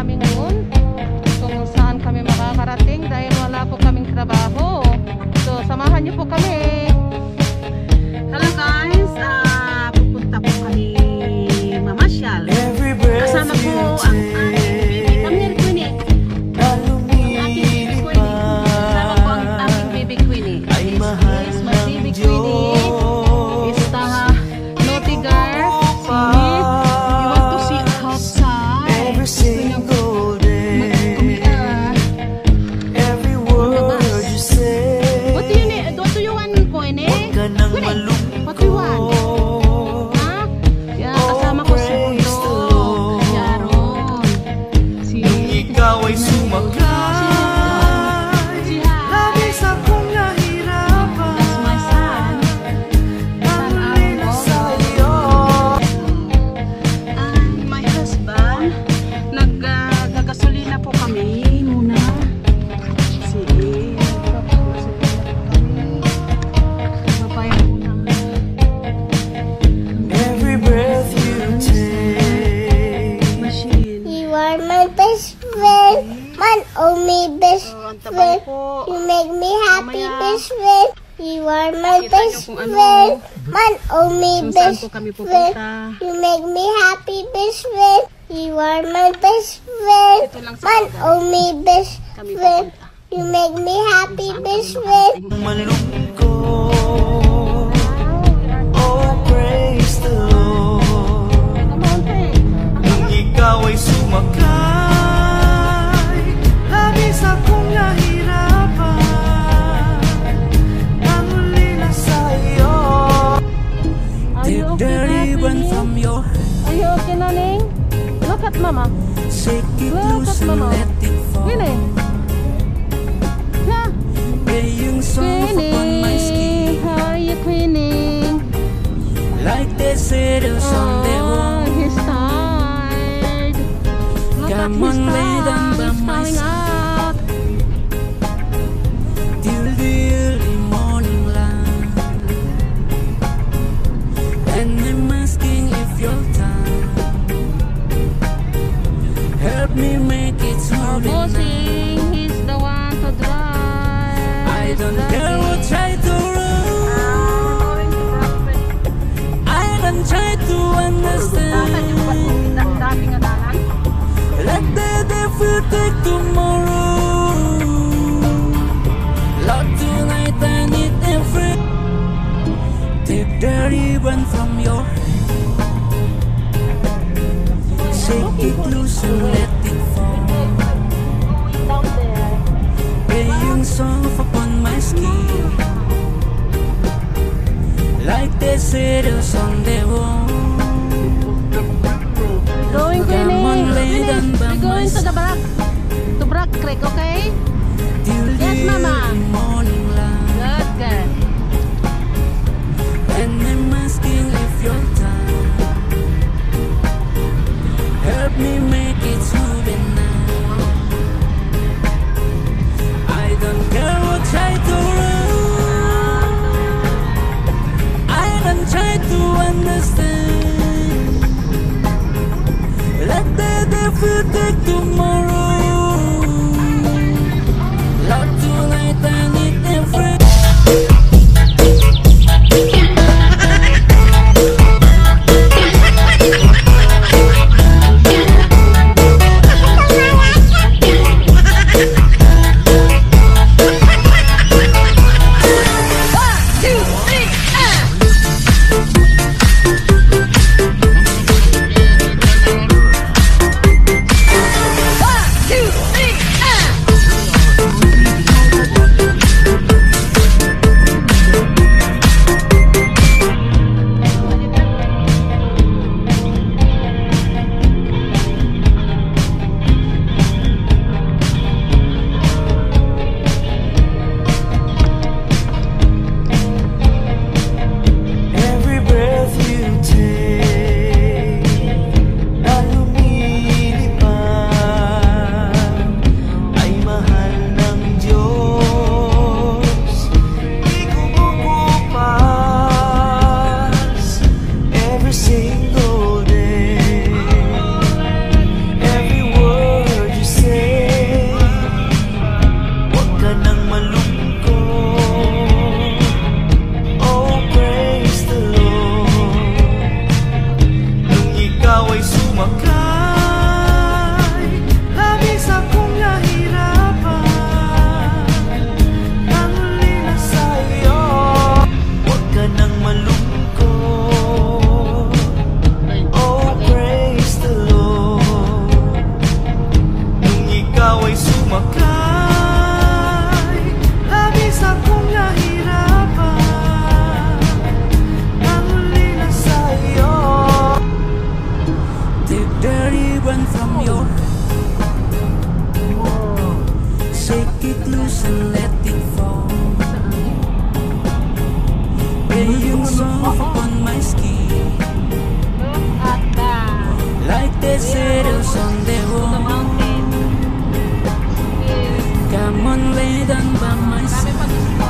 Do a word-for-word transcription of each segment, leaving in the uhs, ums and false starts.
kami ngayon kung saan kami makakarating dahil wala po kaming trabaho. So samahan niyo po kami. Hello guys, uh, pupunta po kami mamasyal. Kasama po ang aming baby. Come here, Queenie. Ang aking baby Queenie. Kasama po ang aming baby Queenie. This is my baby Queenie. It's the naughty girl. See? You want to see outside? Every single day, every word you say. What do you need? What do you want, Queenie? Queenie, what do you want? Ha? Yan, kasama ko si Bulo. Yaron. Si... Ikaw ay sumakay, labis akong nahirapan. That's my son. Son Aaron. Sa'yo. Ah, my husband. Nag-gasolina po kami muna. Sige. Babayan muna. Every breath you take, Machine. You are my best friend, my only best Oh, ang tabay friend. po. You make me happy, Mamaya. best friend. You are my Kita niyo best kung ano. friend, my only Kung saan best po kami friend. pupunta. You make me happy, best friend. You are my best friend, Ito lang sa my Calgary. only best Kami friend. pupunta. You make me happy, Saan best kami friend. makarating. malungkot. Oh, praise the Lord. Come on, hey. Nung ikaw ay sumakay, labis akong nahirapan. Nanguli na sa'yo. Are you okay, Queenie? from your Are you okay, Naning? Look at Mama. shake it Look at Mama. Queenie. Yeah. Playing songs upon my skin, Queenie. How are you, Queenie? like they said on the Oh, wall. he's tired. Look at Come his on, lay down tongue. by He's my coming out. Till the early morning light, and I'm asking if you're tired. Help me make it through the night. Bossing, he's the one to drive. I don't care what try to run, I don't try to understand. Let the devil take tomorrow. Lord, tonight I need a friend. Take the ribbon from your hand, shake it loose and let it fall. Playing soft upon my skin, like the shadows on the wall. Going, Come on, Queenie. lay down by We're going my to the back. To Black Creek, okay? Till the Yes, Mama. early morning light, Good, good. and I'm asking if you're tired. Help me make it through the night. I don't care what try to run, I don't try to understand. Let the devil take tomorrow. Lord, tonight I need a friend. One, ikaw ay sumakay, labis akong nahirapan. Ang huli na sa'yo, huwag ka nang malungkot. Oh, praise the Lord. Nung ikaw ay sumakay, labis akong nahirapan. Ang huli na sa'yo. Take the ribbon from your shake it loose and let it fall. Playing soft upon my skin, like the shadows on the wall. Come on, lay down by my side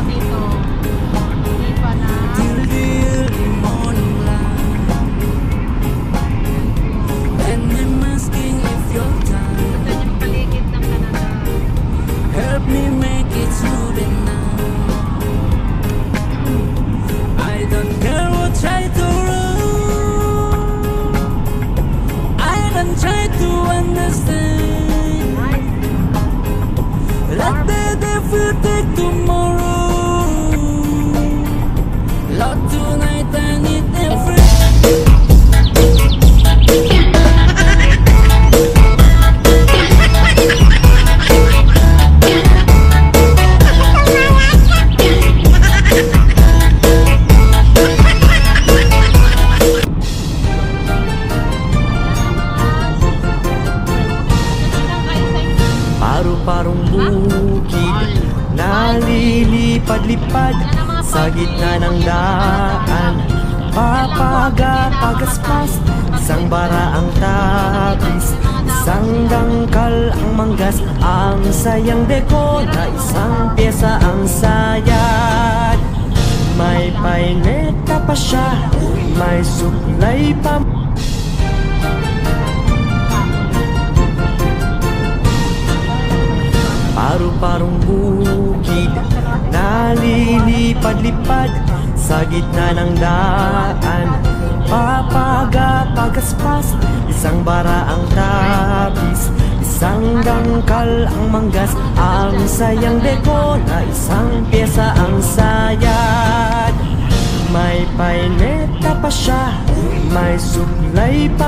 till the early morning light. And I'm asking if you're tired, help me make it through the night. I don't care what try to run, I don't try to understand. Let the devil take tomorrow, Lord, tonight I need every. Paru-parong bukid, nalilipad-lipad sa gitna ng daan. Papaga-pagaspas, isang bara ang tapis, isang dangkal ang manggas, ang sayang deko na isang pyesa ang sayad. May paineta pa siya, may suklay pa. Paru-parong bukid, nalilipad-lipad sa gitna ng daan. Papaga-pagaspas, isang bara ang tapis, isang dangkal ang manggas, ang sayang deko na isang pyesa ang sayad. May paineta pa siya, may suklay pa.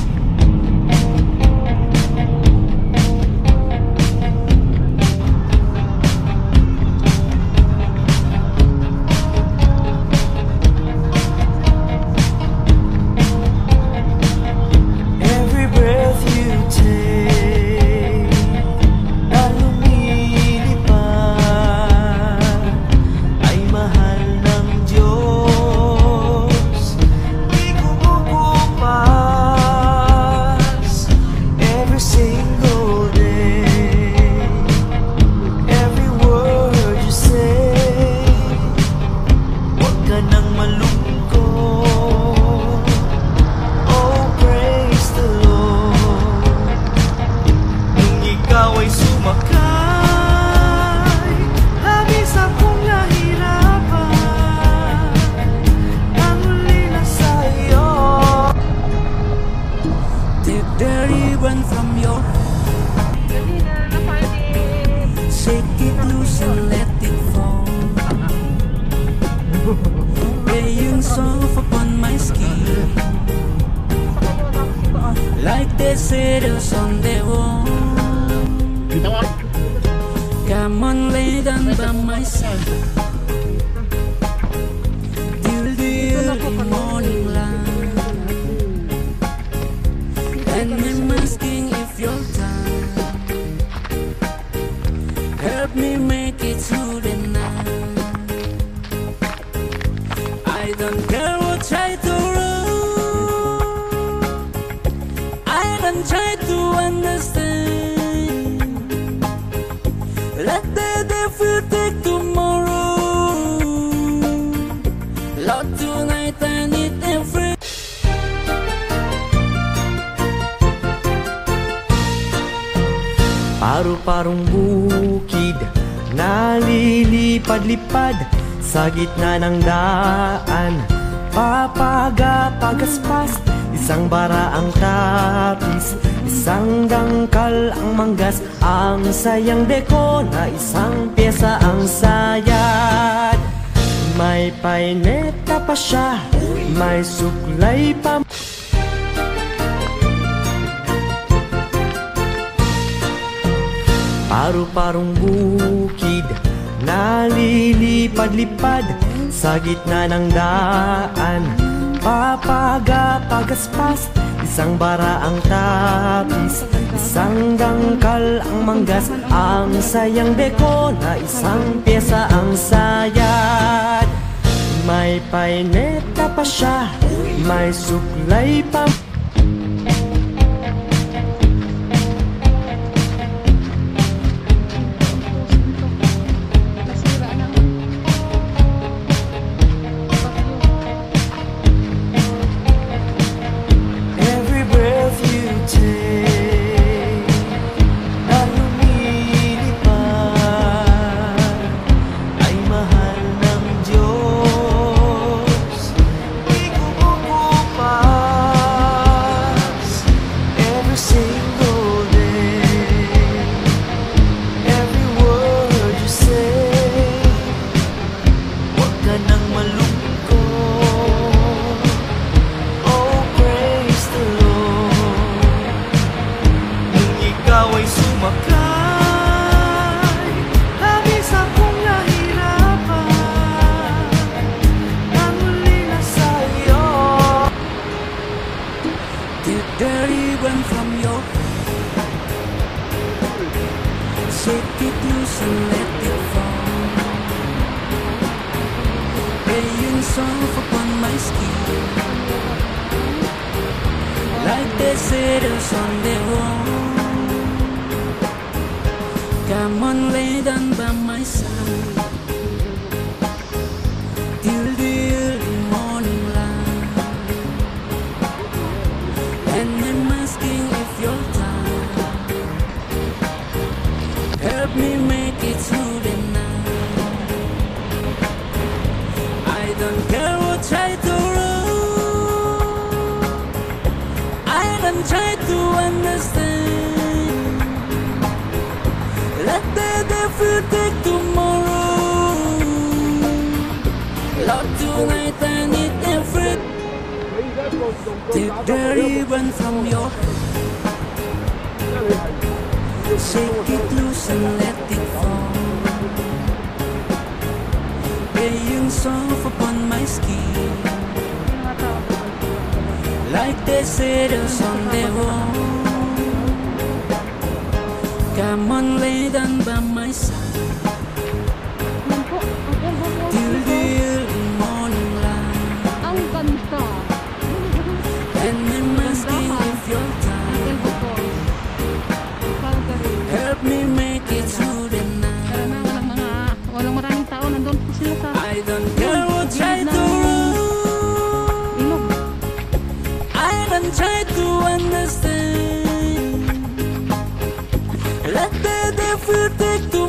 Playing soft upon my skin, like the shadows on the wall. Come on, lay down by my side till the early morning light. And I'm asking if you're tired, help me make it through the night. I don't care what try to run, I don't try to understand. Let the devil take tomorrow, Lord, tonight I need every. Paru-parong bukid, nalilipad-lipad sa gitna ng daan. Papaga-pagaspas, isang bara ang tapis, isang dangkal ang manggas, ang sayang deko na isang pyesa ang sayad. May paineta pa siya, may suklay pa. Paru-parong bukid, nalilipad-lipad sa gitna ng daan. Papaga-pagaspas, isang bara ang tapis, isang dangkal ang manggas, ang sayang deko na isang pyesa ang sayad. May paineta pa siya, may suklay pa. Shake it loose and let it fall. Playing soft upon my skin, like the satyrs on their own. Come on, lay down by my side till the early morning light, and I'm asking if you're tired. Help me make it through the night. I don't care what try to run, I don't try to understand. Let the devil take tomorrow. Lord, tonight I need everything. Take the ribbon from your head, shake it loose and let it fall. Playing soft upon my skin, like the satyrs on their own. Come on, lay down by my side till the early morning light. Ang ganda. And I'm asking if you're tired. Help me make it through the night. Tara na, walang mga, walang maraming tao. Nandun po sila sa I don't care what try to run, ilog. I don't try to understand. Let the devil take to